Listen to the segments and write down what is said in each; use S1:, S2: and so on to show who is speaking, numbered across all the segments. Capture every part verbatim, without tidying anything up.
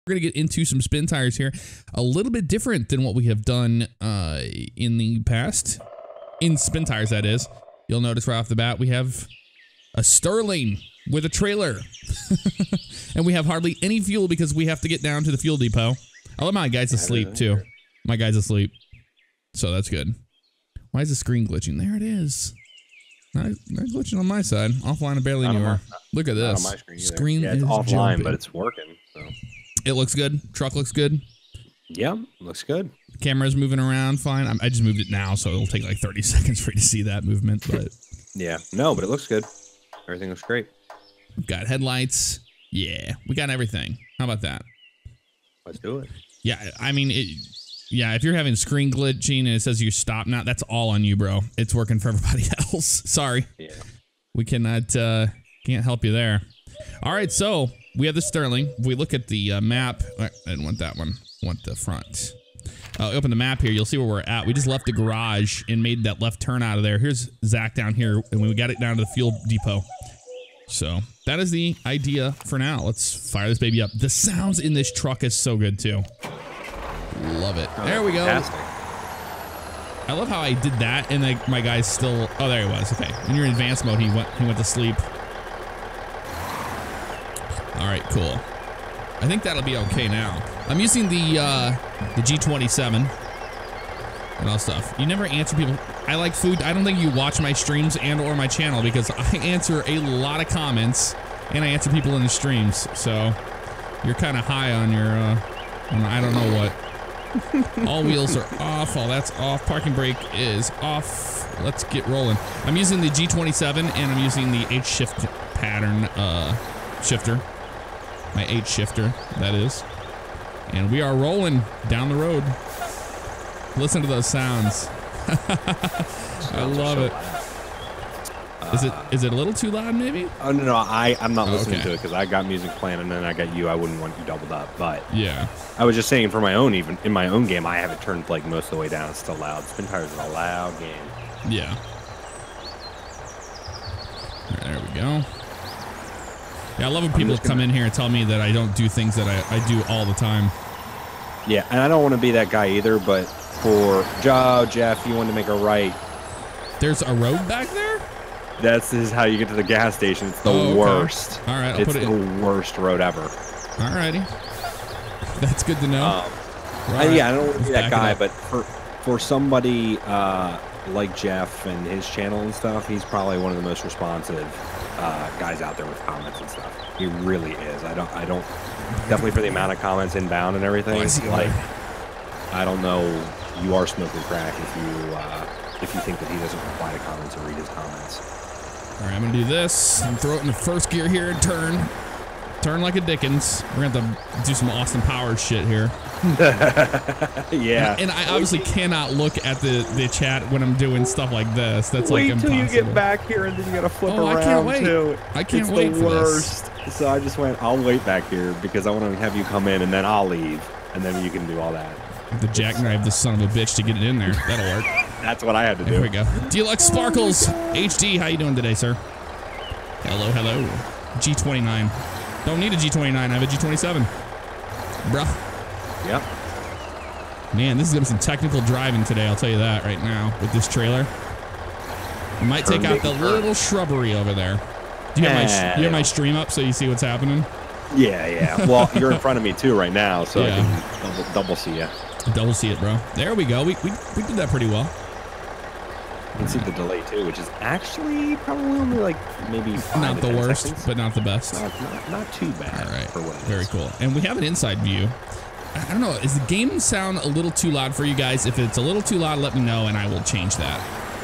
S1: We're going to get into some spin tires here. A little bit different than what we have done uh, in the past. In spin tires, that is. You'll notice right off the bat, we have a Sterling with a trailer. And we have hardly any fuel because we have to get down to the fuel depot. I love my guy's asleep, too. My guy's asleep. So that's good. Why is the screen glitching? There it is. Not, not glitching on my side. Offline and barely anywhere. Look at this.
S2: On my screen,
S1: screen
S2: yeah, it's
S1: is
S2: offline,
S1: jumping.
S2: but it's working. So.
S1: It looks good. Truck looks good.
S2: Yeah, looks good.
S1: Camera's moving around fine. I just moved it now, so it'll take like thirty seconds for you to see that movement. But
S2: yeah, no, but it looks good. Everything looks great.
S1: We've got headlights. Yeah, we got everything. How about that?
S2: Let's do it.
S1: Yeah, I mean, it, yeah, if you're having screen glitching and it says you stop now, that's all on you, bro. It's working for everybody else. Sorry.
S2: Yeah. We
S1: cannot, uh, can't help you there. All right, so we have the Sterling. If we look at the uh, map, I didn't want that one. I want the front. Uh, open the map here. You'll see where we're at. We just left the garage and made that left turn out of there. Here's Zach down here, and we got it down to the fuel depot. So that is the idea for now. Let's fire this baby up. The sounds in this truck is so good too. Love it.
S2: Oh,
S1: there we go.
S2: fantastic.
S1: I love how I did that, and like my guy's still. Oh, there he was. Okay, when you're in advanced mode, he went. He went to sleep. All right, cool. I think that'll be okay now. I'm using the uh, the G twenty-seven and all stuff. You never answer people. I like food. I don't think you watch my streams and or my channel because I answer a lot of comments and I answer people in the streams. So you're kind of high on your, uh, on I don't know what. All wheels are off. All that's off. Parking brake is off. Let's get rolling. I'm using the G twenty-seven and I'm using the H shift pattern uh, shifter. My H shifter, that is. And we are rolling down the road. Listen to those sounds. I love it. Uh, is it is it a little too loud, maybe?
S2: Oh no, no, I I'm not
S1: oh,
S2: listening
S1: okay.
S2: to it because I got music playing and then I got you. I wouldn't want you doubled up, but
S1: yeah.
S2: I was just saying for my own, even in my own game, I have it turned like most of the way down. It's still loud. Spin tires is a loud game.
S1: Yeah. There we go. Yeah, I love when people come in here and tell me that I don't do things that I, I do all the time.
S2: Yeah, and I don't want to be that guy either, but for Joe, Jeff, you want to make a right.
S1: There's a road back there?
S2: That's this is how you get to the gas station. It's the
S1: oh, okay.
S2: worst.
S1: All right, I'll
S2: it's
S1: put it
S2: the
S1: in.
S2: worst road ever.
S1: All righty. That's good to know.
S2: Um,
S1: right.
S2: I, yeah, I don't want to be
S1: Let's
S2: that guy, but for for somebody uh, like Jeff and his channel and stuff, he's probably one of the most responsive uh, guys out there with comments and stuff. He really is. I don't. I don't. Definitely for the amount of comments inbound and everything.
S1: Oh, I see
S2: like, I don't know. You are smoking crack if you uh, if you think that he doesn't reply to comments or read his comments.
S1: All right, I'm gonna do this and throw it in the first gear here and turn. Turn like a Dickens. We're gonna have to do some Austin Powers shit here.
S2: Yeah.
S1: And, and I obviously cannot look at the, the chat when I'm doing stuff like this. That's
S2: wait
S1: like impossible.
S2: till you get back here and then you gotta flip
S1: oh,
S2: around
S1: I can't wait.
S2: too.
S1: I can't
S2: it's
S1: wait
S2: the
S1: for
S2: worst.
S1: this.
S2: So I just went, I'll wait back here because I want to have you come in and then I'll leave and then you can do all that.
S1: The jackknife this son of a bitch to get it in there. That'll work.
S2: That's what I had to do.
S1: There we go. Deluxe Sparkles H D, how you doing today, sir? Hello, hello. G twenty-nine. Don't need a G twenty-nine, I have a G twenty-seven. Bruh.
S2: Yep.
S1: Man, this is gonna be some technical driving today, I'll tell you that right now, with this trailer. I might take out the little shrubbery over there. Do you have my, do you have my stream up so you see what's happening?
S2: Yeah, yeah. Well, you're in front of me too right now, so
S1: yeah.
S2: I can double, double see you.
S1: Double see it, bro. There we go. We, we, we did that pretty well.
S2: You can see the delay too, which is actually probably only like maybe five
S1: not
S2: to
S1: the
S2: ten
S1: worst,
S2: seconds.
S1: but not the best.
S2: Not, not, not too bad.
S1: All right.
S2: For what it
S1: Very
S2: is.
S1: cool. And we have an inside view. I don't know. Is the game sound a little too loud for you guys? If it's a little too loud, let me know and I will change that.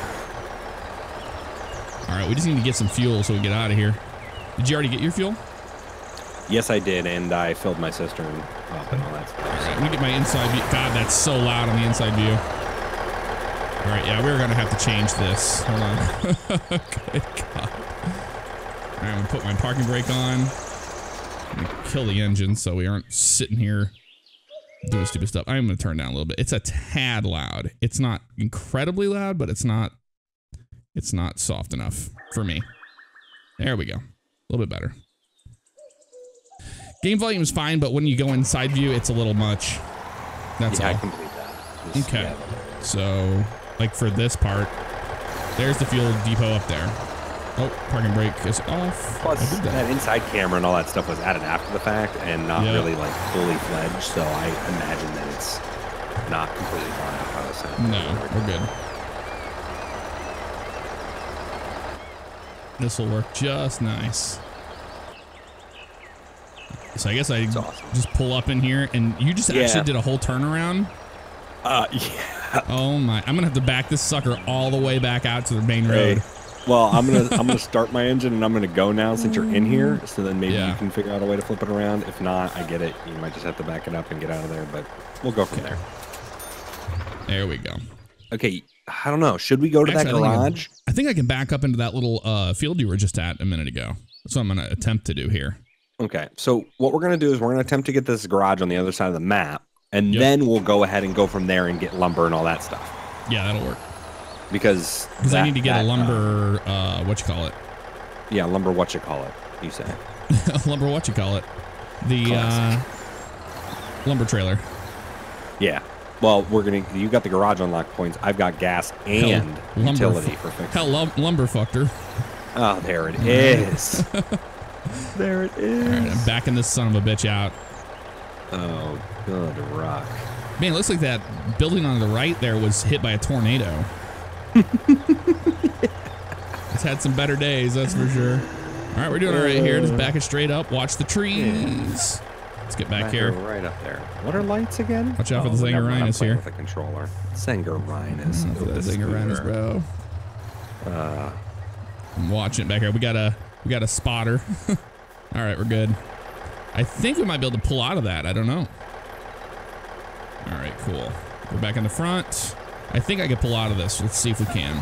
S1: All right. We just need to get some fuel so we get out of here. Did you already get your fuel?
S2: Yes, I did, and I filled my cistern up and all that stuff.
S1: All right, let me get my inside view. God, that's so loud on the inside view. All right, yeah, we're gonna have to change this. Hold on. Good God. All right, I'm gonna put my parking brake on. I'm gonna kill the engine so we aren't sitting here doing stupid stuff. I'm gonna turn down a little bit. It's a tad loud. It's not incredibly loud, but it's not. It's not soft enough for me. There we go. A little bit better. Game volume is fine, but when you go inside view, it's a little much. That's
S2: yeah,
S1: all.
S2: I complete that. Just,
S1: Okay.
S2: yeah.
S1: So, like for this part, there's the fuel depot up there. Oh, parking brake is off.
S2: Plus,
S1: I did that.
S2: that inside camera and all that stuff was added after the fact and not
S1: Yeah.
S2: really like fully fledged. So I imagine that it's not completely gone out by the sound.
S1: No, we're good. This will work just nice. So I guess I
S2: awesome.
S1: just pull up in here, and you just
S2: Yeah.
S1: actually did a whole turnaround.
S2: Uh, yeah.
S1: Oh my! I'm gonna have to back this sucker all the way back out to the main
S2: Hey.
S1: road.
S2: Well, I'm gonna I'm gonna start my engine and I'm gonna go now since you're in here. So then maybe
S1: Yeah.
S2: you can figure out a way to flip it around. If not, I get it. You might just have to back it up and get out of there. But we'll go from there.
S1: There we go.
S2: Okay. I don't know. Should we go to
S1: Actually,
S2: that
S1: I think I can-
S2: garage?
S1: I think I can back up into that little uh, field you were just at a minute ago. That's what I'm gonna attempt to do here.
S2: Okay. So what we're gonna do is we're gonna attempt to get this garage on the other side of the map, and
S1: Yep.
S2: then we'll go ahead and go from there and get lumber and all that stuff.
S1: Yeah, that'll work.
S2: Because
S1: Because I
S2: that-
S1: need to get
S2: that,
S1: a
S2: uh,
S1: lumber. Uh, what you call it?
S2: yeah, lumber. What you call it? You say?
S1: lumber. What you call it? The uh,
S2: Classic.
S1: lumber trailer.
S2: Yeah. Well, we're gonna. You got the garage unlock points. I've got gas and
S1: lumber
S2: utility
S1: fu-
S2: for fixing.
S1: Hell, lum- lumber fucked her.
S2: Oh, there it is. There it is.
S1: All right, I'm backing this son of a bitch out.
S2: Oh, good rock.
S1: Man, it looks like that building on the right there was hit by a tornado. It's had some better days, that's for sure. All right, we're doing all right here. Just back it straight up. Watch the trees. Let's get back
S2: Right
S1: here.
S2: Right up there. What are lights again?
S1: Watch out for the
S2: Oh, never mind, I'm
S1: Zingerinus
S2: playing
S1: here.
S2: With a controller. Zingerinus.
S1: Oh, for that Zingerinus, bro.
S2: Uh,
S1: I'm watching it back here. We got a we got a spotter. All right, we're good. I think we might be able to pull out of that. I don't know. All right, cool. We're back in the front. I think I can pull out of this. Let's see if we can.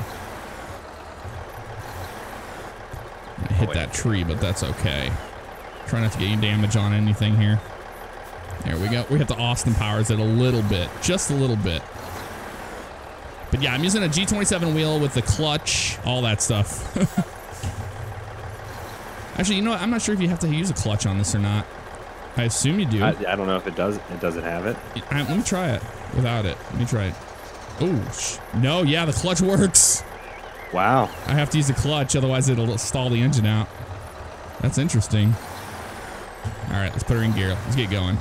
S1: I hit that tree, but that's okay. Try not to get any damage on anything here. There we go. We have to Austin Powers it a little bit, just a little bit. But yeah, I'm using a G twenty-seven wheel with the clutch, all that stuff. Actually, you know what? I'm not sure if you have to use a clutch on this or not. I assume you do.
S2: I, I don't know if it does. It doesn't have it.
S1: I, let me try it without it. Let me try it. Oh, no. Yeah, the clutch works.
S2: Wow.
S1: I have to use the clutch, otherwise it'll stall the engine out. That's interesting. All right, let's put her in gear. Let's get going.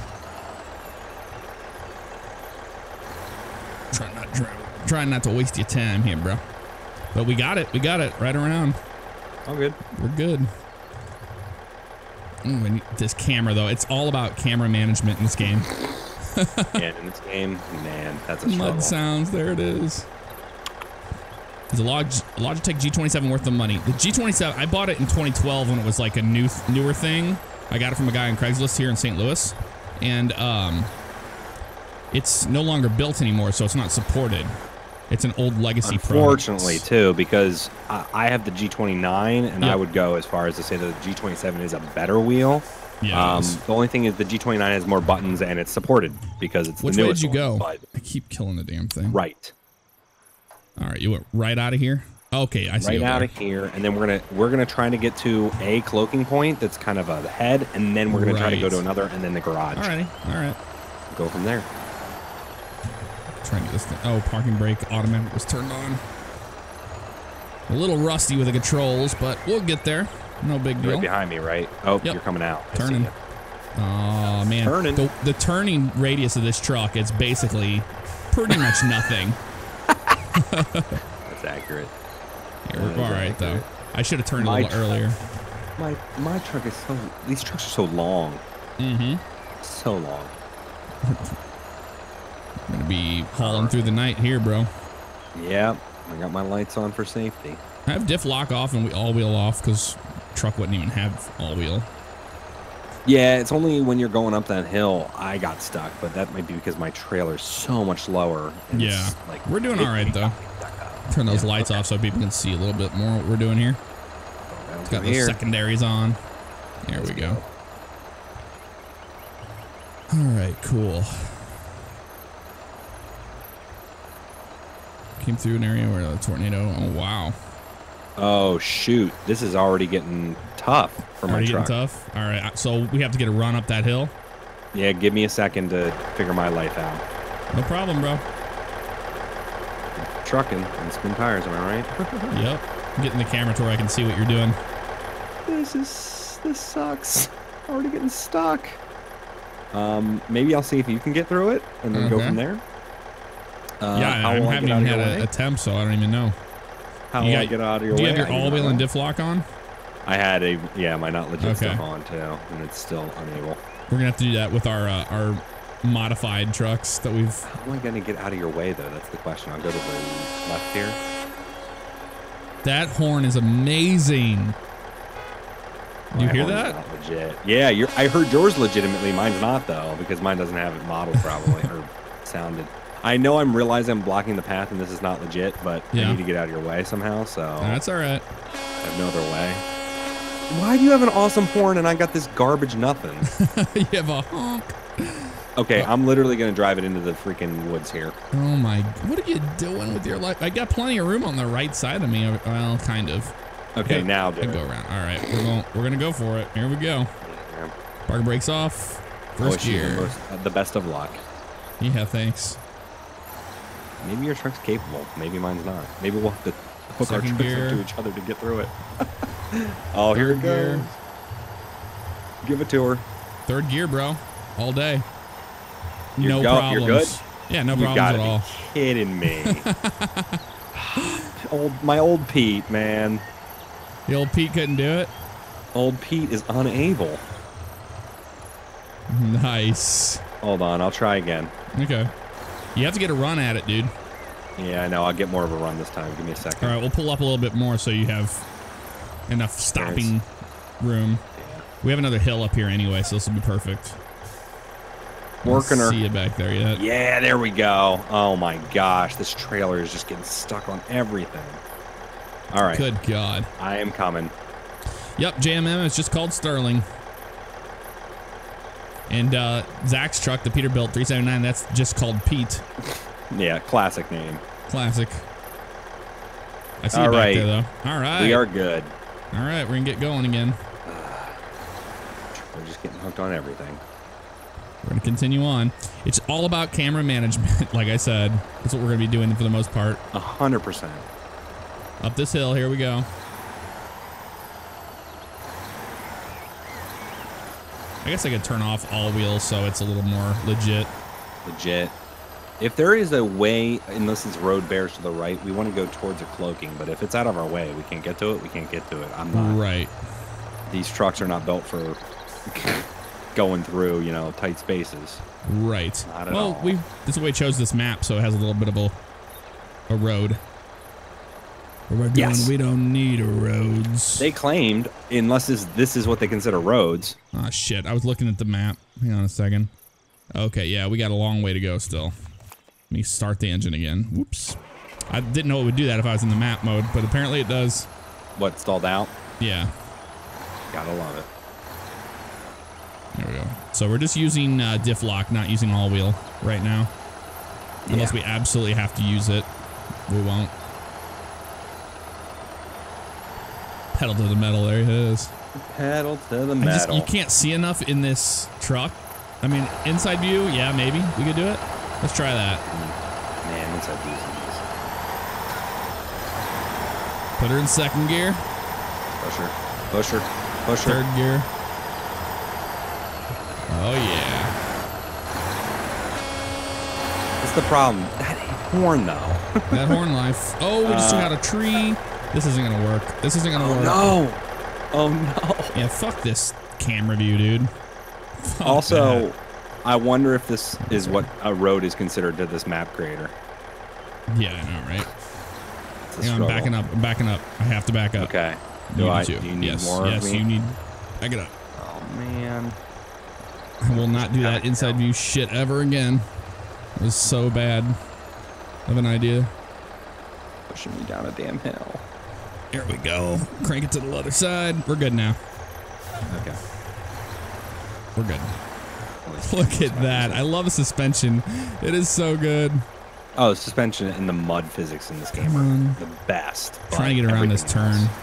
S1: Try not, try, trying not to waste your time here, bro. But we got it. We got it right around.
S2: All good.
S1: We're good. Ooh, and this camera, though, it's all about camera management in this game.
S2: And in this game, man, that's a struggle.
S1: Mud sounds. There it is. Is a Log Logitech G twenty-seven worth the money? The G twenty-seven, I bought it in twenty twelve when it was like a new newer thing. I got it from a guy on Craigslist here in Saint Louis, and um, it's no longer built anymore, so it's not supported. It's an old legacy product.
S2: Unfortunately, too, because I, I have the G twenty-nine, and
S1: Yep.
S2: I would go as far as to say that the G twenty-seven is a better wheel.
S1: Yeah, it
S2: Um,
S1: is.
S2: the only thing is the G twenty-nine has more buttons, and it's supported because it's
S1: Which
S2: the
S1: way
S2: newest
S1: did you go?
S2: one, but
S1: I keep killing the damn thing.
S2: right,
S1: All right, you went right out of here. Okay, I see.
S2: right
S1: over
S2: out
S1: there.
S2: of here, and then we're gonna we're gonna try to get to a cloaking point that's kind of a head, and then we're gonna try to go
S1: Right.
S2: to another, and then the garage.
S1: Alrighty, all right.
S2: Go from there.
S1: Trying to get this thing. Oh, parking brake automatic was turned on. A little rusty with the controls, but we'll get there. No big
S2: You're
S1: deal.
S2: right behind me, right? Oh,
S1: Yep.
S2: you're coming out. I see
S1: Turning.
S2: ya.
S1: Oh man,
S2: Turning.
S1: The, the turning radius of this truck is basically pretty much nothing.
S2: That's accurate.
S1: Yeah, we're
S2: That is
S1: all right though.
S2: accurate.
S1: I should have turned
S2: My
S1: a little
S2: truck-
S1: earlier.
S2: My my truck is so. These trucks are so long.
S1: Mm-hmm.
S2: So long.
S1: I'm gonna be hauling through the night here, bro.
S2: Yep. I got my lights on for safety.
S1: I have diff lock off and we all wheel off because truck wouldn't even have all wheel.
S2: Yeah, it's only when you're going up that hill I got stuck, but that might be because my trailer's so much lower. and it's
S1: Yeah,
S2: like
S1: we're doing
S2: it-
S1: all right though. Turn those lights off so people can see a little bit more what we're doing here. It's got those
S2: here.
S1: secondaries on. There we go. All right, cool. Came through an area where the tornado. Oh wow.
S2: Oh shoot! This is already getting tough for my
S1: Already
S2: truck.
S1: getting tough. All right, so we have to get a run up that hill.
S2: Yeah, give me a second to figure my life out.
S1: No problem, bro.
S2: Trucking and spin tires, am I right?
S1: Yep. I'm getting the camera to where I can see what you're doing.
S2: This is this sucks. Already getting stuck. Um, maybe I'll see if you can get through it and then
S1: Okay.
S2: go from there. Uh,
S1: yeah,
S2: how
S1: I
S2: will
S1: haven't
S2: get out
S1: even
S2: of
S1: had
S2: your
S1: an
S2: way?
S1: attempt, so I don't even know.
S2: How
S1: You
S2: will I
S1: got-
S2: get out of your
S1: Do you
S2: way?
S1: have your
S2: I do
S1: all
S2: not
S1: wheel and
S2: know.
S1: diff lock on?
S2: I had a yeah, my not legit
S1: Okay.
S2: stuff on too, and it's still unable.
S1: We're gonna have to do that with our uh, our modified trucks that we've.
S2: How am I gonna get out of your way though? That's the question. I'll go to the left here.
S1: That horn is amazing. Do you
S2: My
S1: hear
S2: horn is
S1: that?
S2: not legit. Yeah, you're, I heard yours legitimately. Mine's not though, because mine doesn't have it modeled probably or sounded. I know I'm realizing I'm blocking the path and this is not legit, but
S1: Yeah.
S2: I need to get out of your way somehow. So
S1: That's all right.
S2: I have no other way. Why do you have an awesome horn and I got this garbage nothing?
S1: You have a honk.
S2: Okay, I'm literally gonna drive it into the freaking woods here.
S1: Oh my! What are you doing with your life? I got plenty of room on the right side of me. Well, kind of.
S2: Okay,
S1: Yeah,
S2: now do
S1: I
S2: it.
S1: go around. All right, we're going. We're gonna go for it. Here we go.
S2: Yeah.
S1: Park brakes off.
S2: I
S1: First
S2: wish you the,
S1: gear.
S2: most, uh, the best of luck.
S1: Yeah, thanks.
S2: Maybe your truck's capable. Maybe mine's not. Maybe we'll have to hook our
S1: Second
S2: trucks
S1: gear.
S2: up to each other to get through it. Oh, here it
S1: Third gear.
S2: goes. Give it to her.
S1: Third gear, bro. All day.
S2: You're
S1: no
S2: go-
S1: problems.
S2: you're good?
S1: Yeah, no
S2: You
S1: problems
S2: gotta
S1: at
S2: be
S1: all.
S2: kidding me. old, my old Pete, man.
S1: The old Pete couldn't do it.
S2: Old Pete is unable.
S1: Nice.
S2: Hold on, I'll try again.
S1: Okay. You have to get a run at it, dude.
S2: Yeah, I know. I'll get more of a run this time. Give me a second.
S1: All right, we'll pull up a little bit more so you have enough stopping room.
S2: Yeah.
S1: We have another hill up here anyway, so this will be perfect.
S2: Working her.
S1: See you back there yet?
S2: Yeah, there we go. Oh my gosh, this trailer is just getting stuck on everything. All right,
S1: Good God.
S2: I am coming.
S1: Yep, J M M is just called Sterling. And uh, Zach's truck, the Peterbilt three seventy-nine, that's just called Pete.
S2: Yeah, classic name.
S1: Classic. I see
S2: All
S1: you back
S2: right.
S1: there, though. All right.
S2: We are good.
S1: All right, we're going to get going again.
S2: We're just getting hooked on everything.
S1: We're going to continue on. It's all about camera management, like I said. That's what we're going to be doing for the most part.
S2: A hundred percent.
S1: Up this hill, here we go. I guess I could turn off all wheels so it's a little more legit.
S2: Legit. If there is a way, unless it's road bears to the right, we want to go towards a cloaking. But if it's out of our way, we can't get to it. We can't get to it. I'm not.
S1: Right.
S2: These trucks are not built for going through, you know, tight spaces.
S1: Right.
S2: Not at
S1: well,
S2: all.
S1: we this is the way we chose this map, so it has a little bit of a a road. What we're doing,
S2: Yes.
S1: we don't need roads.
S2: They claimed, unless this, this is what they consider roads.
S1: Oh shit! I was looking at the map. Hang on a second. Okay, yeah, we got a long way to go still. Let me start the engine again. Whoops. I didn't know it would do that if I was in the map mode, but apparently it does.
S2: What, stalled out?
S1: Yeah.
S2: Gotta love it.
S1: There we go. So we're just using uh, diff lock, not using all wheel right now. Unless
S2: Yeah.
S1: we absolutely have to use it, we won't. Pedal to the metal, there it is.
S2: Pedal to the
S1: I just,
S2: metal.
S1: you can't see enough in this truck. I mean, inside view, yeah, maybe we could do it. Let's try that.
S2: Man, inside views
S1: Put her in second gear,
S2: Push her. Push her. Push her.
S1: third gear. Oh yeah.
S2: What's the problem? That horn, though.
S1: That horn life. Oh, we just took out a tree. This isn't gonna work. This isn't gonna
S2: Oh,
S1: work.
S2: no. Oh, no.
S1: Yeah, fuck this camera view, dude. Fuck
S2: Also,
S1: that.
S2: I wonder if this is what a road is considered to this map creator.
S1: Yeah, I know, right?
S2: It's a
S1: Hang on, I'm
S2: struggle.
S1: backing up. I'm backing up. I have to back up.
S2: Okay.
S1: You
S2: Do I?
S1: do too.
S2: Do you need
S1: yes,
S2: more
S1: yes,
S2: of me?
S1: you need. Back it up.
S2: Oh, man.
S1: I will not do that inside view shit ever again. It was so bad of an idea.
S2: Pushing me down a damn hill.
S1: Here we go. Crank it to the other side. We're good now.
S2: Okay.
S1: We're good. Look at that. I love the suspension. It is so good.
S2: Oh, suspension and the mud physics in this game
S1: Come on.
S2: are the best.
S1: Trying to get around this turn.
S2: Else.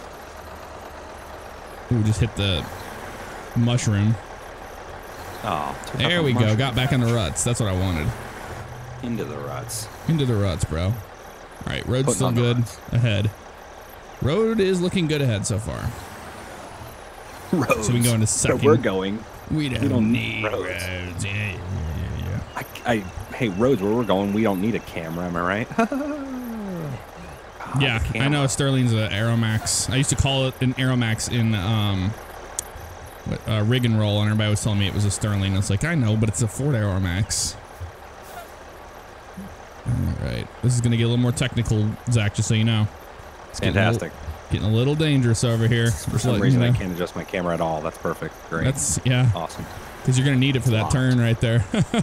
S1: Ooh, just hit the mushroom.
S2: Oh,
S1: there we go. Got back in the ruts. That's what I wanted.
S2: Into the ruts.
S1: Into the ruts, bro. All right, road's
S2: Putting
S1: still good ahead. Road is looking good ahead so far.
S2: Roads.
S1: So we can go into second.
S2: Where we're going.
S1: We don't,
S2: we don't
S1: need
S2: roads.
S1: roads. Yeah, yeah, yeah, yeah.
S2: I, I, hey, roads, where we're going, we don't need a camera, am I right? oh,
S1: yeah, I know Sterling's an Aeromax. I used to call it an Aeromax in um, uh, rig and roll, and everybody was telling me it was a Sterling. I was like, I know, but it's a Ford Aeromax. All right, this is going to get a little more technical, Zach, just so you know. It's
S2: Fantastic.
S1: Getting a, little, getting a little dangerous over here.
S2: For some reason, you know. I can't adjust my camera at all. That's perfect. Great.
S1: That's, yeah.
S2: Awesome.
S1: Because you're going to need it for that
S2: Locked.
S1: turn right there.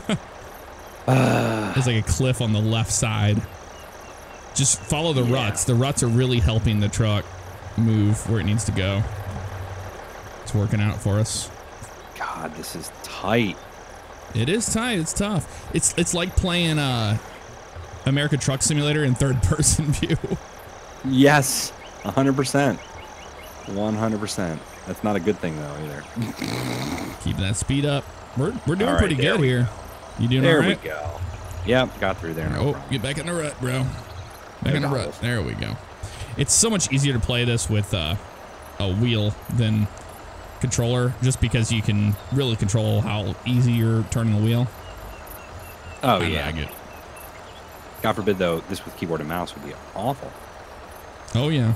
S2: uh,
S1: There's like a cliff on the left side. Just follow the
S2: yeah.
S1: ruts. The ruts are really helping the truck move where it needs to go. It's working out for us.
S2: God, this is tight.
S1: It is tight. It's tough. It's it's like playing uh, America Truck Simulator in third person view.
S2: Yes, one hundred percent. one hundred percent. That's not a good thing, though, either.
S1: Keep that speed up. We're, we're doing
S2: right,
S1: pretty good here.
S2: Go.
S1: You doing
S2: there
S1: all right?
S2: There we go. Yep, got through there. No
S1: oh,
S2: problem.
S1: get back in the rut, bro. Back
S2: No
S1: in the
S2: doubt.
S1: rut. There we go. It's so much easier to play this with uh, a wheel than controller, just because you can really control how easy you're turning the wheel.
S2: Oh,
S1: I
S2: yeah.
S1: like it.
S2: God forbid, though, this with keyboard and mouse would be awful.
S1: Oh, yeah.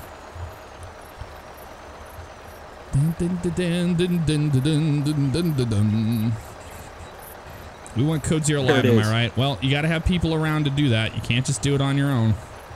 S1: Dun, dun, dun, dun, dun, dun, dun, dun, dun, dun. We want Code Zero
S2: There
S1: live,
S2: it
S1: am
S2: is.
S1: I right? Well, you got to have people around to do that. You can't just do it on your own.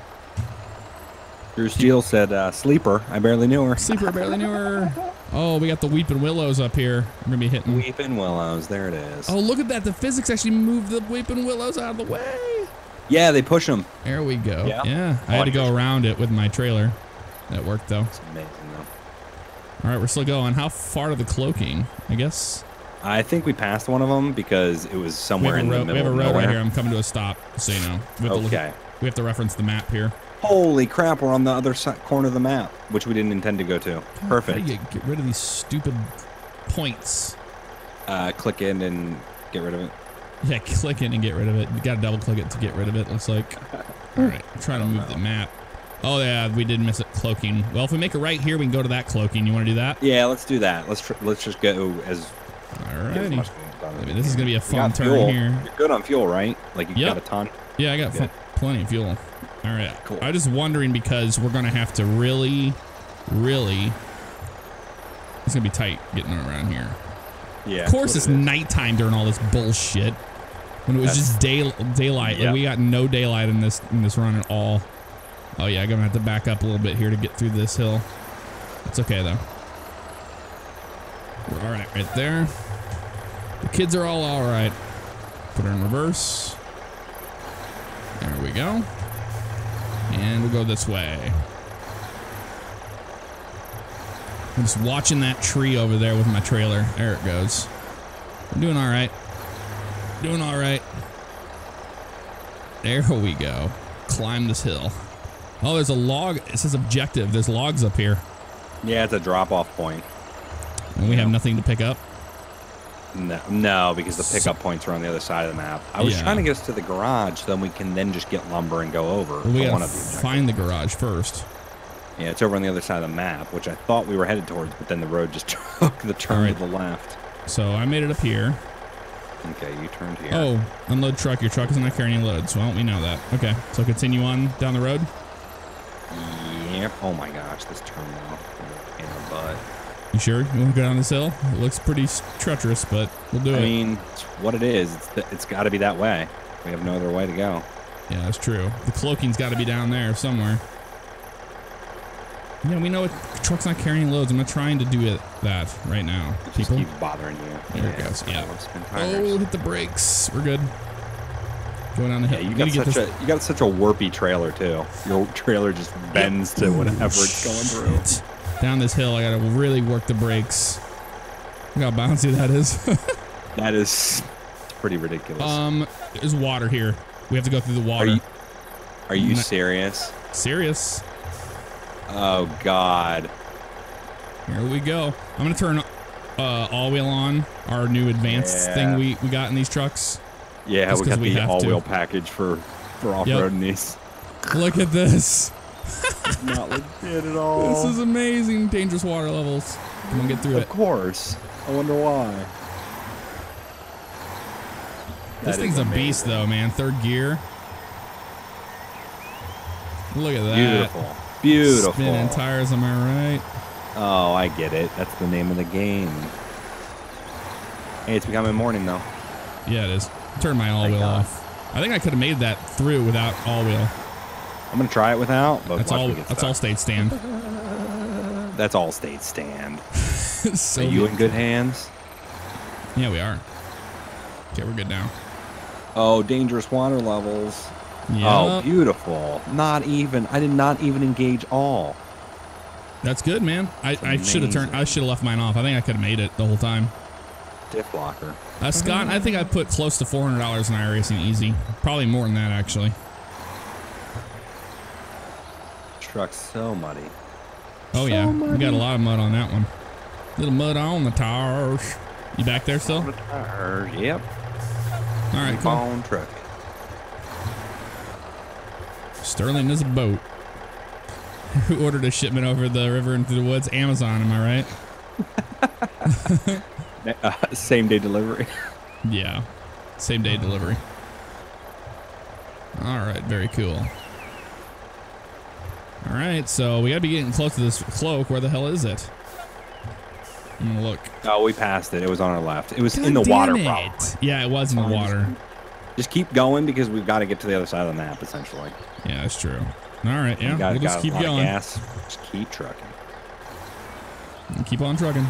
S2: Drew Steele said, uh, Sleeper. I barely knew her.
S1: Sleeper barely knew her. Oh, we got the Weeping Willows up here. We're going to be hitting.
S2: Weeping Willows. There it is.
S1: Oh, look at that. The physics actually moved the Weeping Willows out of the way.
S2: Yeah, they push them.
S1: There we go.
S2: Yeah.
S1: Yeah. I had to go around it with my trailer. That worked, though.
S2: It's amazing, though.
S1: All right, we're still going. How far to the cloaking? I guess.
S2: I think we passed one of them because it was
S1: We
S2: somewhere
S1: have,
S2: in
S1: a
S2: the
S1: road, we
S2: middle
S1: have a
S2: of
S1: road right
S2: nowhere.
S1: here. I'm coming to a stop, so you know. We have to look
S2: Okay.
S1: at- we have to reference the map here.
S2: Holy crap, we're on the other side, corner of the map, which we didn't intend to go to. Perfect.
S1: How do you get, get rid of these stupid points?
S2: Uh, click in and get rid of it.
S1: Yeah, click in and get rid of it. You got to double click it to get rid of it, looks like. All right, I'm trying to move the map. Oh, yeah, we did miss it. Cloaking. Well, if we make a right here, we can go to that cloaking. You want to do that?
S2: Yeah, let's do that. Let's tr let's just go as.
S1: All
S2: get as
S1: right.
S2: much as done as
S1: I mean,
S2: we
S1: this is
S2: can.
S1: going to be a
S2: You
S1: fun
S2: got
S1: turn
S2: fuel.
S1: here.
S2: You're good on fuel, right? Like you
S1: Yep.
S2: got a ton.
S1: Yeah, I got
S2: Good.
S1: fu- plenty of fuel. All right.
S2: Cool.
S1: I was just wondering because we're going to have to really, really. It's going to be tight getting around here.
S2: Yeah.
S1: Of course,
S2: that's
S1: it's
S2: what it is.
S1: nighttime during all this bullshit. When it was
S2: That's-
S1: just day daylight.
S2: Yeah.
S1: Like, we got no daylight in this in this run at all. Oh yeah, I'm gonna have to back up a little bit here to get through this hill. It's okay though. We're all right right there. The kids are all all right. Put her in reverse. There we go. And we'll go this way. I'm just watching that tree over there with my trailer. There it goes. I'm doing all right. Doing all right. There we go. Climb this hill. Oh, there's a log. It says objective. There's logs up here.
S2: Yeah, it's a drop-off point.
S1: And we
S2: Yeah.
S1: have nothing to pick up.
S2: No, no, because the pickup points are on the other side of the map. I was
S1: Yeah.
S2: trying to get us to the garage, so then we can then just get lumber and go over.
S1: Well, we
S2: to
S1: gotta
S2: one of the objectives.
S1: find the garage first.
S2: Yeah, it's over on the other side of the map, which I thought we were headed towards, but then the road just took the turn
S1: Alright.
S2: to the left.
S1: So I made it up here.
S2: Okay, you turned here.
S1: Oh, unload truck. Your truck is not carrying any loads. Well, we know that. Okay, so continue on down the road.
S2: Yep. Oh my gosh, this terminal in the butt.
S1: You sure? You want to go down this hill? It looks pretty s- treacherous, but we'll do
S2: I
S1: it.
S2: mean, it's what it is. It's, th- it's got to be that way. We have no other way to go.
S1: Yeah, that's true. The cloaking's got to be down there somewhere. Yeah, we know it. The truck's not carrying loads. I'm not trying to do it that right now.
S2: It just
S1: People.
S2: keeps bothering you.
S1: There it goes, yeah.
S2: Love spin
S1: Oh,
S2: tires.
S1: hit the brakes. We're good. Going down the
S2: Yeah,
S1: hill.
S2: you
S1: Gotta
S2: got
S1: get
S2: such
S1: this-
S2: a you got such a warpy trailer too. Your trailer just bends to whatever it's going through.
S1: Shit. Down this hill, I gotta really work the brakes. Look how bouncy that is.
S2: That is it's pretty ridiculous.
S1: um, there's water here. We have to go through the water.
S2: Are you, are you
S1: Not-
S2: serious?
S1: Serious.
S2: Oh God.
S1: Here we go. I'm gonna turn uh, all-wheel on, our new advanced
S2: Yeah.
S1: thing we, we got in these trucks.
S2: Yeah,
S1: Just
S2: we
S1: 'cause
S2: got
S1: we
S2: the
S1: have to.
S2: all-wheel package for for off-roading these.
S1: Look at this.
S2: Not legit at all.
S1: This is amazing. Dangerous water levels. Come on, get through
S2: Of
S1: it.
S2: course. I wonder why.
S1: This
S2: That
S1: thing's
S2: is
S1: a beast,
S2: amazing.
S1: though, man. Third gear. Look at that.
S2: Beautiful. Beautiful.
S1: Spinning tires, am I right?
S2: Oh, I get it. That's the name of the game. Hey, it's becoming morning though.
S1: Yeah, it is. Turn my all-wheel
S2: God.
S1: off. I think I could have made that through without all-wheel.
S2: I'm gonna try it without, but
S1: That's
S2: watch
S1: all.
S2: me get
S1: That's
S2: stuck.
S1: all state stand.
S2: That's all state stand.
S1: So
S2: Are you in good hands?
S1: Yeah, we are. Okay, we're good now.
S2: Oh, dangerous water levels.
S1: Yeah,
S2: Oh, beautiful. Not even. I did not even engage all.
S1: that's good, man. I, I should have turned.
S2: amazing.
S1: I should have left mine off. I think I could have made it the whole time.
S2: Diff blocker.
S1: Uh, Scott, I think I put close to four hundred dollars in iRacing easy. Probably more than that, actually.
S2: Truck's so muddy.
S1: Oh,
S2: So
S1: yeah. We got a
S2: muddy.
S1: lot of mud on that one. Little mud on the tires. You back there still?
S2: On the tires. Yep.
S1: All right,
S2: Keep
S1: cool.
S2: on trucking.
S1: Sterling is a boat. Who ordered a shipment over the river and through the woods? Amazon, am I right?
S2: Uh, same day delivery.
S1: Yeah. Same day delivery. All right, very cool. All right, so we got to be getting close to this cloak. Where the hell is it? I'm gonna look.
S2: Oh, we passed it. It was on our left. It was
S1: God
S2: in the
S1: damn
S2: water,
S1: it.
S2: probably.
S1: Yeah, it was in the
S2: Fine,
S1: water.
S2: Just keep going because we've got to get to the other side of the map, essentially.
S1: Yeah, that's true. All right,
S2: We
S1: yeah,
S2: got,
S1: we'll
S2: got
S1: just
S2: a
S1: keep
S2: lot of
S1: going.
S2: gas. Just keep trucking.
S1: And keep on trucking.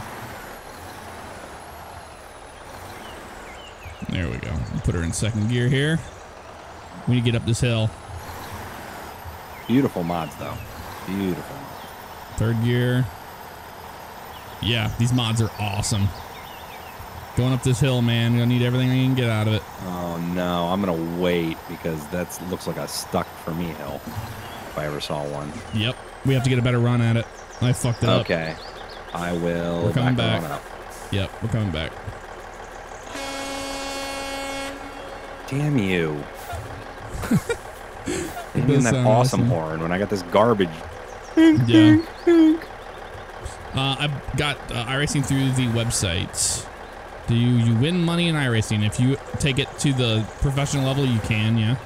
S1: There we go. We'll put her in second gear here. We need to get up this hill.
S2: Beautiful mods, though. Beautiful.
S1: Third gear. Yeah, these mods are awesome. Going up this hill, man. You're gonna need everything I can get out of it.
S2: Oh no, I'm gonna wait because that looks like a stuck for me hill. If I ever saw one.
S1: Yep. We have to get a better run at it. I fucked it up.
S2: Okay. I will.
S1: We're coming
S2: back.
S1: back.
S2: on up.
S1: Yep, we're coming back.
S2: Damn you.
S1: It
S2: Damn
S1: does
S2: that
S1: sound
S2: awesome
S1: awesome.
S2: horn when I got this garbage.
S1: Yeah. Uh, I got uh, iRacing through the website. Do you, you win money in iRacing? If you take it to the professional level, you can, yeah.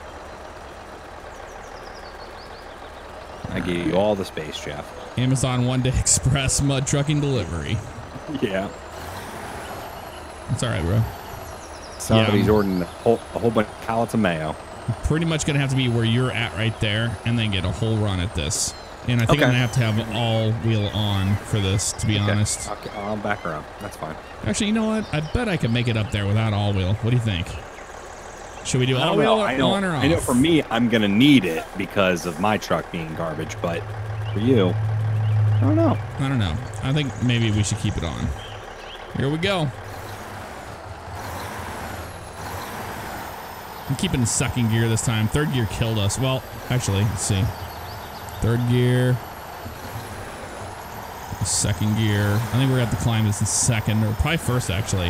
S2: I gave you all the space, Jeff.
S1: Amazon One Day Express Mud Trucking Delivery.
S2: Yeah.
S1: It's all right, bro.
S2: Somebody's
S1: Yeah.
S2: ordering a whole, a whole bunch of pallets of mayo.
S1: Pretty much gonna have to be where you're at right there, and then get a whole run at this. And I think
S2: Okay.
S1: I'm gonna have to have all wheel on for this, to be
S2: Okay.
S1: honest.
S2: Okay, I'll back around. That's fine.
S1: Actually, you know what? I bet I can make it up there without all wheel. What do you think? Should we do
S2: I
S1: all
S2: don't
S1: wheel
S2: know.
S1: or
S2: I know,
S1: on or off?
S2: I know for me, I'm going to need it because of my truck being garbage, but for you, I don't know.
S1: I don't know. I think maybe we should keep it on. Here we go. I'm keeping second gear this time. Third gear killed us. Well, actually, let's see. Third gear. Second gear. I think we're going to have to climb this in second, or probably first, actually.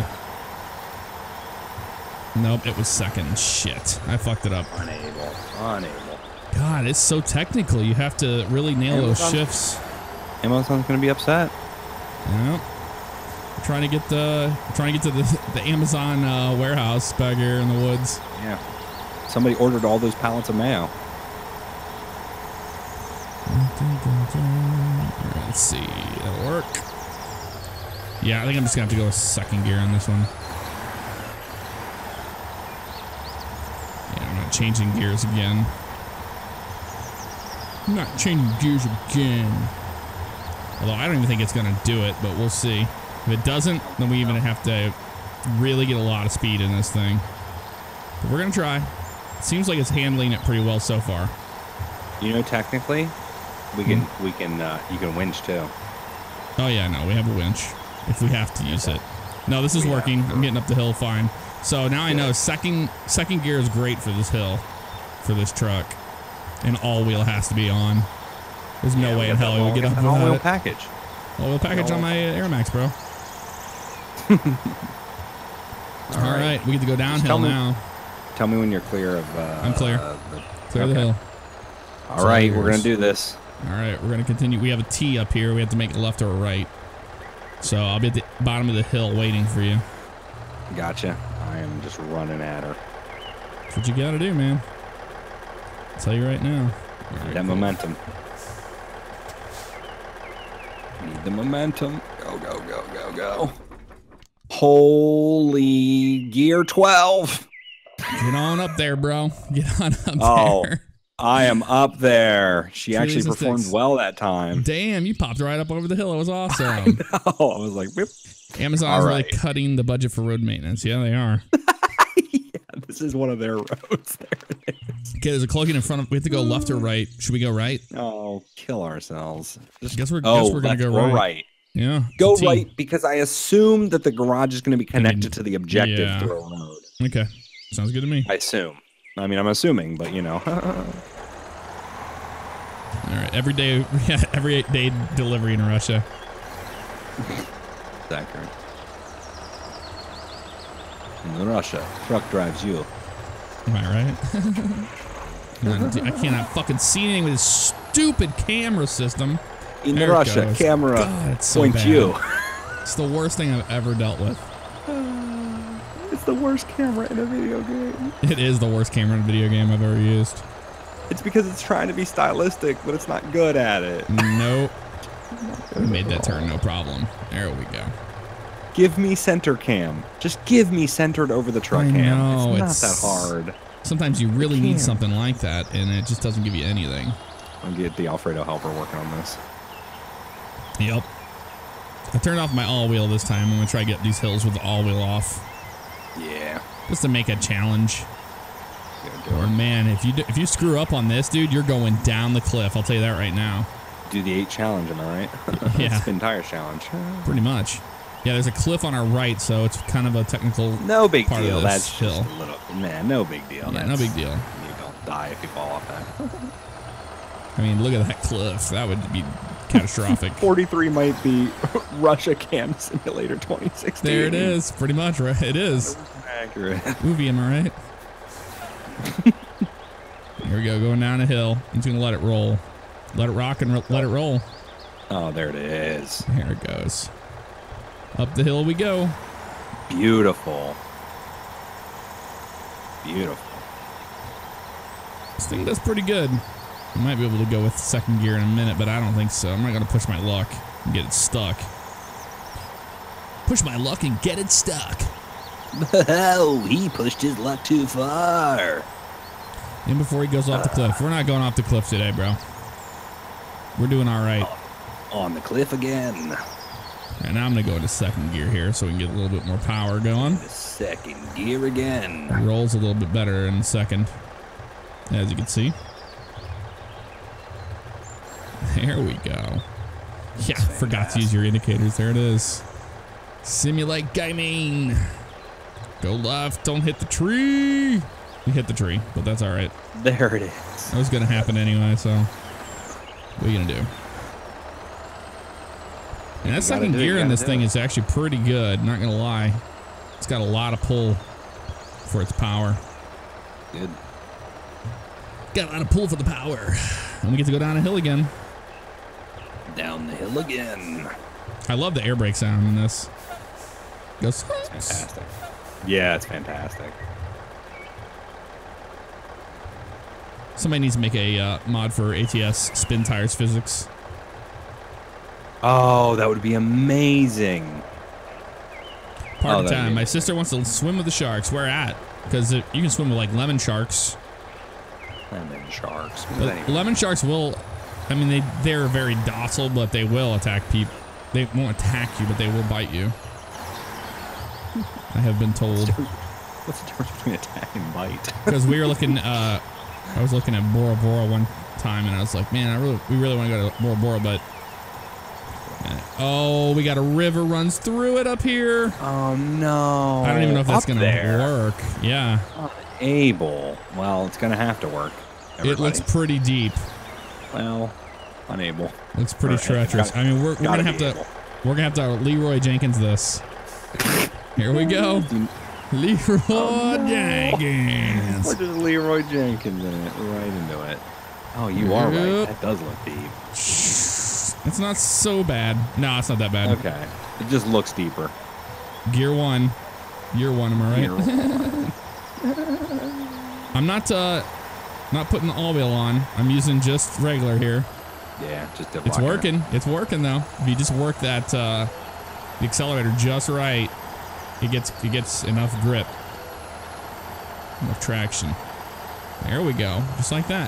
S1: Nope, it was second. Shit. I fucked it up.
S2: Unable. Unable.
S1: God, it's so technical. You have to really nail those
S2: Amazon-
S1: shifts.
S2: Amazon's going to be upset.
S1: Yep. We're trying to get the we're trying to get to the, the Amazon uh, warehouse back here in the woods.
S2: Yeah. Somebody ordered all those pallets of mayo.
S1: Alright, let's see. That'll work. Yeah, I think I'm just gonna have to go with second gear on this one. Yeah, I'm not changing gears again. I'm not changing gears again. Although I don't even think it's gonna do it, but we'll see. If it doesn't, then we even have to really get a lot of speed in this thing. But we're gonna try. It seems like it's handling it pretty well so far.
S2: You know, technically, we can,
S1: Hmm.
S2: we can, uh, you can winch too.
S1: Oh yeah, no, we have a winch if we have to use it. No, this is
S2: We have
S1: working.
S2: to.
S1: I'm getting up the hill fine. So now I know second second gear is great for this hill, for this truck, and all wheel has to be on. There's no
S2: Yeah,
S1: way in hell we would get up
S2: an
S1: without
S2: all-wheel
S1: it.
S2: package.
S1: All wheel package on my Air Max, bro.
S2: All
S1: All right, we get to go downhill
S2: tell me-
S1: now.
S2: Tell me when you're clear of. Uh,
S1: I'm clear.
S2: Uh, the,
S1: Clear the
S2: okay.
S1: hill.
S2: All right, we're
S1: yours.
S2: gonna do this.
S1: All right, we're gonna continue. We have a T up here. We have to make a left or a right. So I'll be at the bottom of the hill waiting for you.
S2: Gotcha. I am just running at her.
S1: That's what you gotta do, man. I'll tell you right now. All right,
S2: That
S1: cool.
S2: momentum. Need the momentum. Go, go, go, go, go. Holy gear twelve.
S1: Get on up there, bro. Get on up
S2: Oh.
S1: there.
S2: I am up there. She
S1: Cheers
S2: actually
S1: and
S2: performed
S1: sticks.
S2: well that time.
S1: Damn, you popped right up over the hill. It was awesome.
S2: Oh, I was like, whip.
S1: Amazon's
S2: All
S1: really
S2: right.
S1: cutting the budget for road maintenance. Yeah, they are.
S2: Yeah, this is one of their roads. There it is.
S1: Okay, there's a cloaking in front of. We have to go left or right. Should we go right?
S2: Oh, kill ourselves. Just,
S1: Guess we're.
S2: oh,
S1: guess we're gonna
S2: left
S1: go
S2: or
S1: right.
S2: right.
S1: Yeah.
S2: Go
S1: it's a T.
S2: right because I assume that the garage is going to be connected to the objective
S1: yeah.
S2: through a road.
S1: Okay, sounds good to me.
S2: I assume. I mean, I'm assuming, but you know.
S1: All right, every day, yeah, every day delivery in Russia.
S2: Accurate. In Russia, truck drives you.
S1: Am I right? Come on, dude, I cannot fucking see anything with this stupid camera system.
S2: In
S1: There it
S2: Russia,
S1: goes.
S2: camera
S1: God, it's so
S2: points
S1: bad.
S2: you.
S1: It's the worst thing I've ever dealt with.
S2: It's the worst camera in a video game.
S1: It is the worst camera in a video game I've ever used.
S2: It's because it's trying to be stylistic, but it's not good at it.
S1: Nope. We made that turn, no problem. There we go.
S2: Give me center cam. Just give me centered over the truck
S1: I
S2: cam.
S1: know,
S2: it's not
S1: it's-
S2: that hard.
S1: Sometimes you really need
S2: can't.
S1: something like that, and it just doesn't give you anything.
S2: I'll get the Alfredo helper working on this.
S1: Yep. I turned off my all-wheel this time. I'm gonna try to get these hills with the all-wheel off,
S2: Yeah.
S1: just to make a challenge.
S2: Gonna do
S1: Or
S2: it.
S1: man, if you do, if you screw up on this, dude, you're going down the cliff. I'll tell you that right now.
S2: Do the eight challenge, am I right?
S1: Yeah.
S2: Spin tires challenge.
S1: Pretty much. Yeah, there's a cliff on our right, so it's kind of a technical.
S2: No big
S1: Part of
S2: deal.
S1: this
S2: That's
S1: hill.
S2: just a little. Man, no big deal.
S1: Yeah,
S2: That's,
S1: no big deal.
S2: You don't die if you fall off that.
S1: I mean, look at that cliff. That would be catastrophic.
S2: forty-three might be Russia Cam Simulator twenty sixteen.
S1: There it is. Pretty much, right? It is.
S2: Accurate.
S1: Movie, am I right? Here we go, going down a hill. I'm just gonna let it roll. Let it rock and ro- let it roll.
S2: Oh, there it is.
S1: There it goes. Up the hill we go.
S2: Beautiful. Beautiful.
S1: This thing does pretty good. I might be able to go with second gear in a minute, but I don't think so. I'm not gonna push my luck and get it stuck. Push my luck and get it stuck.
S2: Oh, he pushed his luck too far.
S1: And before he goes off the cliff. We're not going off the cliff today, bro. We're doing all right.
S2: On the cliff again.
S1: And now I'm gonna go into second gear here so we can get a little bit more power going.
S2: The second gear again.
S1: Rolls a little bit better in second, as you can see. There we go. Yeah, forgot to use your indicators. There it is. Simulate gaming. Go left. Don't hit the tree. We hit the tree, but that's all right.
S2: There it is.
S1: That was gonna happen anyway. So, what are you gonna do? And that
S2: You
S1: second
S2: gotta do it,
S1: gear
S2: you
S1: in
S2: gotta
S1: this
S2: do
S1: thing
S2: it.
S1: is actually pretty good. Not gonna lie. It's got a lot of pull for its power.
S2: Good.
S1: Got a lot of pull for the power. And we get to go down a hill again.
S2: Down the hill again.
S1: I love the air brake sound in this. Goes.
S2: Fantastic. Yeah, it's fantastic.
S1: Somebody needs to make a uh, mod for A T S spin tires physics.
S2: Oh, that would be amazing.
S1: Part
S2: Oh,
S1: of
S2: that'd
S1: time.
S2: be
S1: My sister wants to swim with the sharks. Where at? Because you can swim with like lemon sharks.
S2: Lemon sharks. What does
S1: But
S2: that even-
S1: lemon sharks will. I mean, they they're very docile, but they will attack people. They won't attack you, but they will bite you. I have been told.
S2: What's the difference between attack and bite?
S1: Because we were looking, uh, I was looking at Bora Bora one time, and I was like, man, I really, we really want to go to Bora Bora, but uh, Oh, we got a river runs through it up here.
S2: Oh no!
S1: I don't even know if that's
S2: Up
S1: gonna
S2: there.
S1: work. Yeah.
S2: Unable. Well, it's gonna have to work. Everybody.
S1: It looks pretty deep.
S2: Well, unable.
S1: Looks pretty
S2: Or,
S1: treacherous.
S2: gotta-
S1: I mean, we're, we're
S2: gotta
S1: gonna have
S2: be
S1: to
S2: able.
S1: we're gonna have to Leroy Jenkins this. Here we go. Leroy
S2: Oh, no.
S1: Jenkins.
S2: We're just Leroy Jenkins in it, right into it. Oh, you are right.
S1: Yep.
S2: That does look deep.
S1: It's not so bad. No, it's not that bad.
S2: Okay, it just looks deeper.
S1: Gear one. Year one, am I right?
S2: Gear one.
S1: I'm not uh not putting the all-wheel on. I'm using just regular here.
S2: Yeah, just dip
S1: It's
S2: locking it.
S1: working. It's working though. If you just work that uh the accelerator just right, it gets it gets enough grip. Enough traction. There we go. Just like that.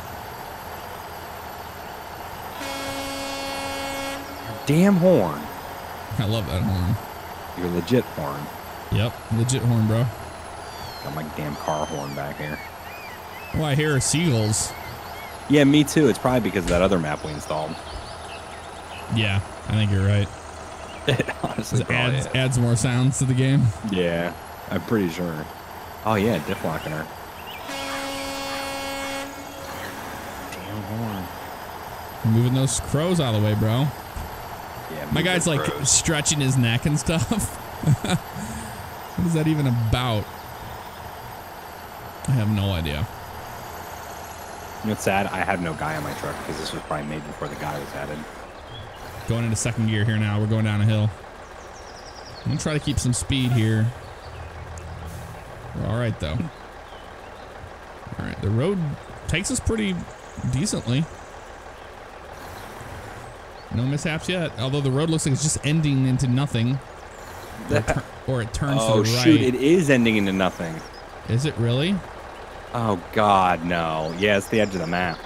S2: Damn horn.
S1: I love that horn.
S2: Your legit horn.
S1: Yep. Legit horn, bro.
S2: Got my damn car horn back here.
S1: Oh, I hear seagulls.
S2: Yeah, me too. It's probably because of that other map we installed.
S1: Yeah, I think you're right.
S2: It honestly
S1: It
S2: probably
S1: adds
S2: is.
S1: adds more sounds to the game.
S2: Yeah, I'm pretty sure. Oh yeah, diff locking her. Damn horn.
S1: Moving those crows out of the way, bro.
S2: Yeah,
S1: My
S2: move
S1: guy's
S2: those
S1: like
S2: crows.
S1: stretching his neck and stuff. What is that even about? I have no idea.
S2: You know what's sad? I have no guy on my truck because this was probably made before the guy was added.
S1: Going into second gear here now. We're going down a hill. I'm gonna try to keep some speed here. We're all right though. All right, the road takes us pretty decently. No mishaps yet. Although the road looks like it's just ending into nothing, or, tur- or it turns
S2: Oh
S1: to the right.
S2: shoot! It is ending into nothing.
S1: Is it really?
S2: Oh God, no. Yeah, it's the edge of the map.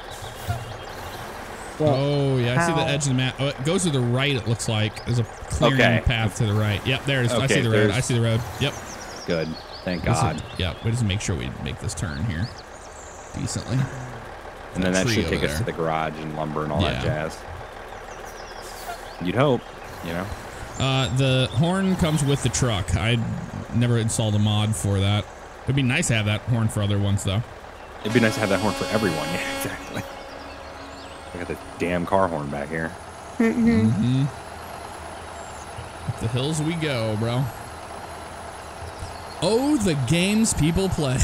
S2: Well,
S1: Oh yeah, I see the
S2: how?
S1: edge of the map. Oh, it goes to the right. It looks like there's a clearing
S2: Okay.
S1: path to the right. Yep, there it is. I
S2: Okay,
S1: see the road.
S2: there's-
S1: I see the road. Yep.
S2: Good. Thank
S1: This is-
S2: God.
S1: yeah, we just make sure we make this turn here decently.
S2: And then that
S1: tree
S2: should
S1: over
S2: take us
S1: there.
S2: to the garage and lumber and all that
S1: Yeah.
S2: jazz. You'd hope, you know.
S1: Uh, the horn comes with the truck. I never installed a mod for that. It'd be nice to have that horn for other ones though.
S2: It'd be nice to have that horn for everyone. Yeah, exactly. I got the damn car horn back here.
S1: Mm-hmm. Up the hills we go, bro. Oh, the games people play.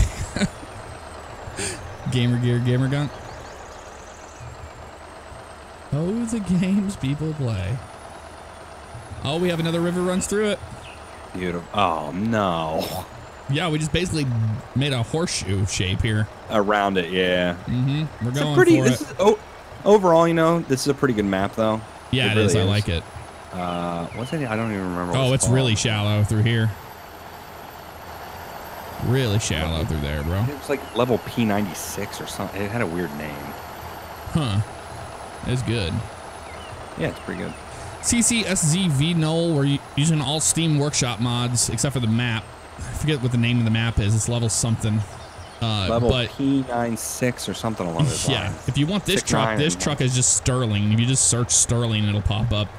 S1: Gamer gear, gamer gun. Oh, the games people play. Oh, we have another river runs through it.
S2: Beautiful. Oh no.
S1: Yeah, we just basically made a horseshoe shape here.
S2: Around it, yeah.
S1: Mm-hmm. We're
S2: It's
S1: going
S2: a pretty.
S1: for
S2: This
S1: it.
S2: is, oh, overall, you know, this is a pretty good map, though.
S1: Yeah, it
S2: really
S1: is. I like it.
S2: Uh, what's it? I don't even remember. What
S1: Oh,
S2: it's
S1: it's really
S2: called.
S1: shallow through here. Really shallow through there, bro.
S2: It was like level P ninety-six or something. It had a weird name.
S1: Huh. It's good.
S2: Yeah, it's pretty good.
S1: C C S Z V null, we're u- using all Steam Workshop mods except for the map. I forget what the name of the map is. It's level something. Uh,
S2: Level
S1: but
S2: P ninety-six or something along those
S1: yeah,
S2: lines.
S1: if you want this
S2: Six,
S1: truck,
S2: nine,
S1: this
S2: and
S1: truck
S2: one.
S1: is just Sterling. If you just search Sterling, it'll pop up.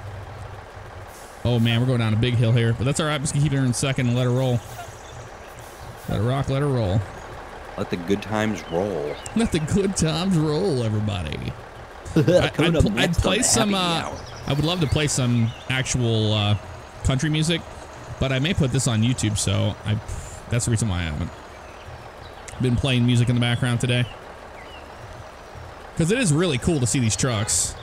S1: Oh man, we're going down a big hill here, but that's all right. Just keep her in second and let her roll. Let her rock, let her roll.
S2: Let the good times roll.
S1: Let the good times roll, everybody. I,
S2: Coming
S1: I'd,
S2: up
S1: pl- I'd
S2: next
S1: play
S2: on the
S1: some.
S2: happy
S1: Uh,
S2: hour.
S1: I would love to play some actual uh, country music, but I may put this on YouTube. So I, that's the reason why I haven't been playing music in the background today. Because it is really cool to see these trucks.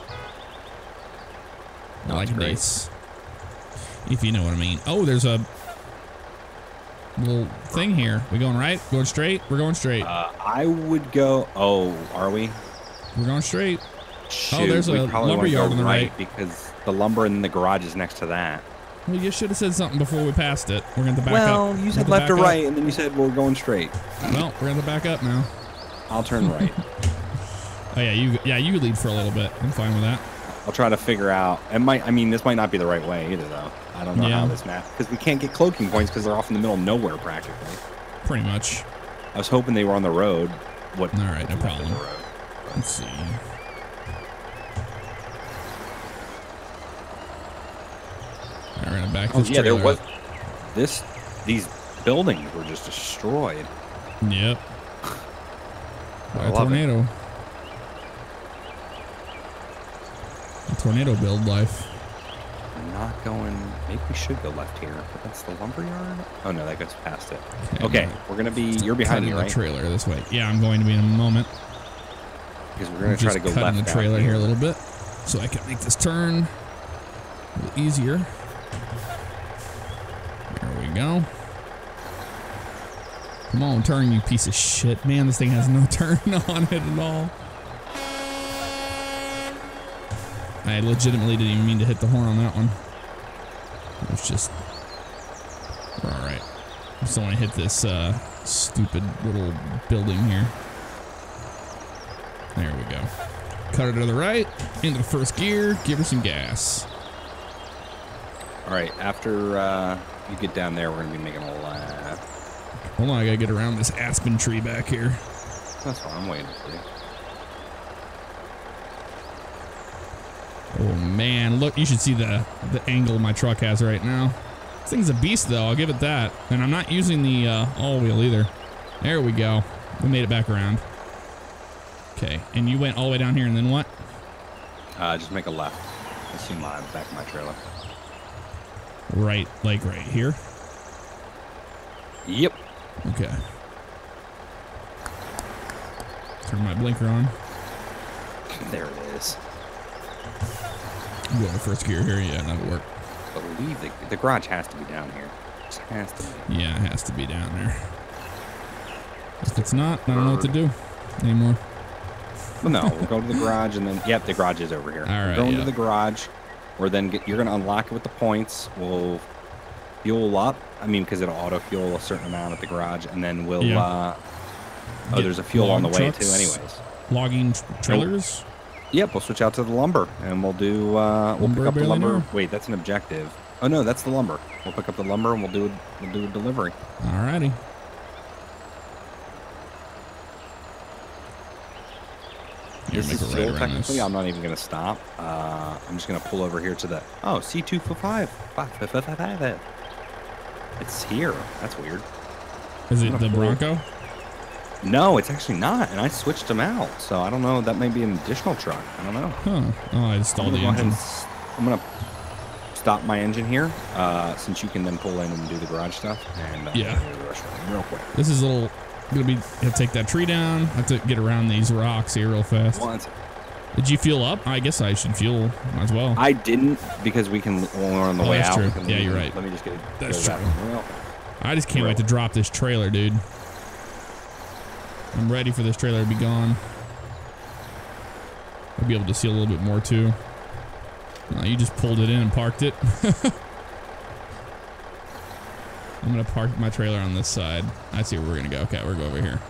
S1: I
S2: No,
S1: like
S2: it's great.
S1: this. If you know what I mean. Oh, there's a little thing here. We going right? Going straight? We're going straight.
S2: Uh, I would go. Oh, are we?
S1: We're going straight.
S2: Shoot,
S1: there's
S2: we
S1: a
S2: probably
S1: lumber
S2: wanna go
S1: yard on the right.
S2: because the lumber and the garage is next to that.
S1: Well, you should have said something before we passed it. We're going to back up.
S2: well,
S1: We're
S2: you
S1: gonna
S2: said left
S1: back
S2: or
S1: up.
S2: right, and then you said we're going straight.
S1: Well, we're going to back up now.
S2: I'll turn right.
S1: Oh yeah, you yeah you lead for a little bit. I'm fine with that.
S2: I'll try to figure out. It might. I mean, this might not be the right way either, though. I don't know
S1: Yeah.
S2: how this map because we can't get cloaking points because they're off in the middle of nowhere practically.
S1: Pretty much.
S2: I was hoping they were on the road. What?
S1: All right, no
S2: what's left of
S1: problem.
S2: the road.
S1: Let's see. I ran it back.
S2: Oh
S1: This
S2: yeah, there
S1: trailer
S2: was
S1: up.
S2: this. These buildings were just destroyed.
S1: Yep. By
S2: I
S1: a
S2: love it.
S1: tornado. A tornado build life.
S2: I'm not going. Maybe we should go left here. But that's the lumber yard. Oh no, that goes past it.
S1: Okay,
S2: Okay,
S1: I'm gonna
S2: we're gonna be. You're behind me,
S1: cut in
S2: right?
S1: the trailer this way. Yeah, I'm going to be in a moment.
S2: Because we're gonna
S1: I'm
S2: try
S1: just
S2: to go
S1: cutting
S2: left
S1: the
S2: down
S1: trailer here
S2: here
S1: a little bit, so I can make this turn a little easier. There we go. Come on, turn, you piece of shit. Man, this thing has no turn on it at all. I legitimately didn't even mean to hit the horn on that one. It was just... We're alright. I just don't want to hit this uh, stupid little building here. There we go. Cut it to the right, into the first gear, give her some gas.
S2: All right, after uh, you get down there, we're gonna be making a left.
S1: Hold on, I gotta get around this aspen tree back here.
S2: That's what I'm waiting for.
S1: Oh man, look, you should see the, the angle my truck has right now. This thing's a beast though, I'll give it that. And I'm not using the uh, all-wheel either. There we go. We made it back around. Okay, and you went all the way down here and then what?
S2: Uh, just make a left. I see my back of my trailer.
S1: Right, like right here?
S2: Yep.
S1: Okay. Turn my blinker on.
S2: There it is.
S1: Go in first gear here, yeah, that'll work.
S2: I believe the, the garage has to be down here. It has to be.
S1: Yeah, it has to be down there. If it's not, I don't know what to do anymore.
S2: Well, no, we'll go to the garage and then, yep, the garage is over here.
S1: All right,
S2: we're going
S1: yeah.
S2: to the garage. Or then get, you're going to unlock it with the points. We'll fuel up. I mean, because it'll auto fuel a certain amount at the garage. And then we'll,
S1: Yeah.
S2: uh, oh,
S1: Get
S2: there's a fuel on the
S1: log
S2: way
S1: trucks.
S2: too, anyways.
S1: Logging tr- trailers?
S2: Yep, we'll switch out to the lumber and we'll do, uh, we'll
S1: Lumber
S2: pick up the
S1: barely
S2: lumber.
S1: know.
S2: Wait, that's an objective. Oh, no, that's the lumber. We'll pick up the lumber and we'll do, a, we'll do a delivery.
S1: Alrighty. Here,
S2: This
S1: make
S2: is
S1: a right
S2: fuel,
S1: around
S2: technically.
S1: this.
S2: I'm not even going to stop. Uh, I'm just going to pull over here to the... Oh, C two five five. It's here. That's weird.
S1: Is it
S2: I'm
S1: the
S2: gonna pull-
S1: Bronco?
S2: No, it's actually not. And I switched them out. So I don't know. That may be an additional truck. I don't know.
S1: Huh. Oh, I installed
S2: I'm
S1: the
S2: gonna go ahead
S1: engine.
S2: and s- I'm going to stop my engine here uh, since you can then pull in and do the garage stuff. And uh,
S1: Yeah.
S2: go to the restroom real quick.
S1: This is a little... Gonna be... Have to take that tree down. Have to get around these rocks here real fast.
S2: Once.
S1: Did you fuel up? I guess I should fuel. Might as well.
S2: I didn't because we can, when we're on the
S1: Oh,
S2: way
S1: that's
S2: out.
S1: true.
S2: we can
S1: Yeah,
S2: leave
S1: you're
S2: and-
S1: right.
S2: Let me just get
S1: That's
S2: go to
S1: true.
S2: that real quick.
S1: I just can't
S2: Real
S1: wait to drop this trailer, dude. I'm ready for this trailer to be gone. I'll be able to see a little bit more too. Uh, you just pulled it in and parked it. I'm gonna park my trailer on this side. I see where we're gonna go. Okay, we're going over here.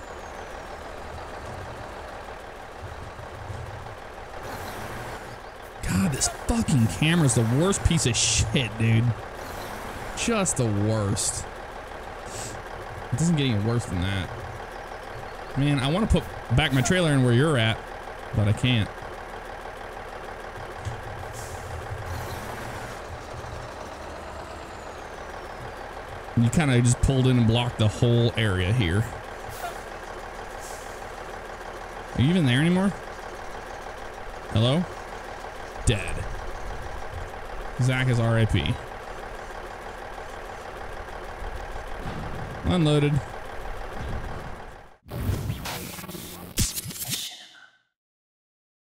S1: God, this fucking camera's the worst piece of shit, dude. Just the worst. It doesn't get any worse than that. Man, I want to put back my trailer in where you're at, but I can't. You kind of just pulled in and blocked the whole area here. Are you even there anymore? Hello? Dead. Zach is R I P. Unloaded.